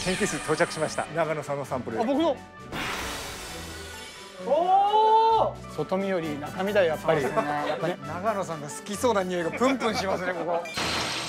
研究室に到着しました。長野さんのサンプル。 あ、僕の。おお。外見より中身だよやっぱり。 やっぱり長野さんが好きそうな匂いがプンプンしますねここ。